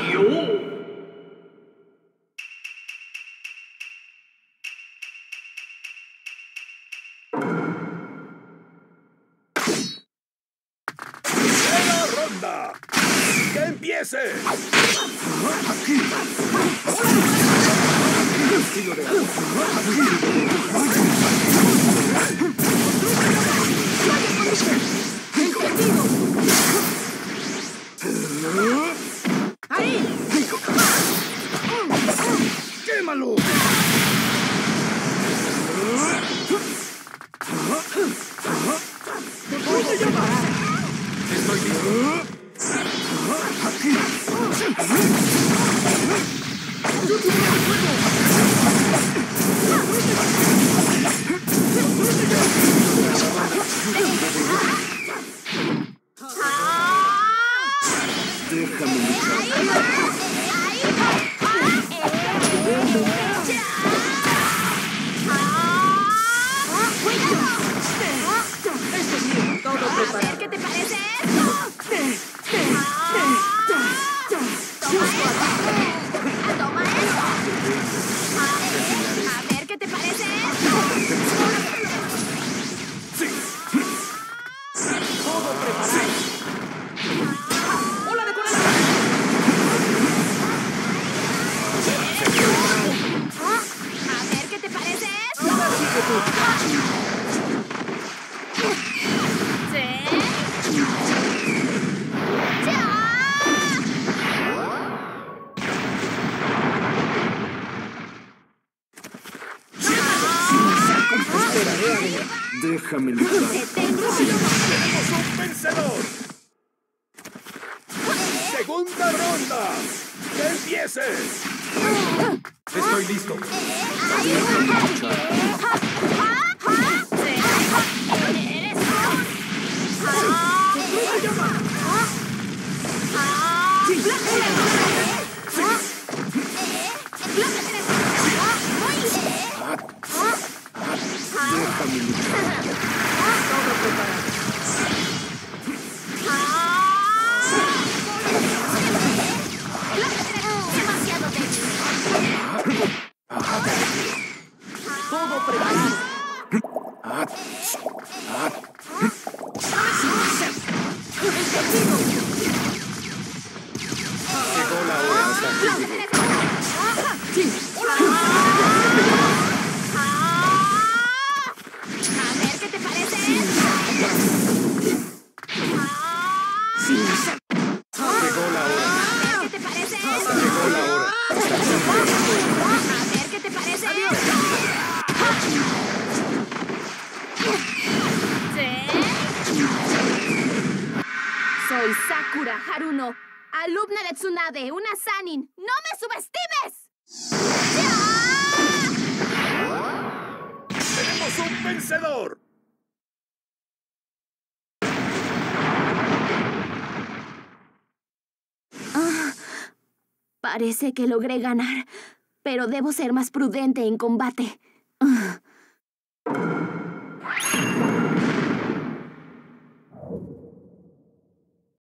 ¡Primera ronda! ¡Que empiece! ¡Ahí! ¡Quémalo! Estoy listo. Déjame luchar. Todo A ver, preparado. ¿qué te parece esto? Toma esto. A ver, ¿qué te parece esto? Todo preparado. ¡Hola de corazón! A ver, ¿qué te parece esto? Así que tú. Sí. ¡Ya! Esperaré a ver. Déjame luchar. ¡Te tengo! ¡Tenemos un vencedor! ¡Segunda ronda! ¡Que empiece! Estoy listo. Déjame luchar. Todo preparado. Demasiado débil. Todo preparado. Llegó la hora. Hasta aquí llegué. Sí. A ver, ¿qué te parece? Llegó la hora. A ver, ¿qué te parece? Llegó la hora. A ver, ¿qué te parece? ¿Sí? Soy Sakura Haruno, alumna de Tsunade, una Sanin. ¡No me subestimes! ¡Tenemos un vencedor! Parece que logré ganar, pero debo ser más prudente en combate.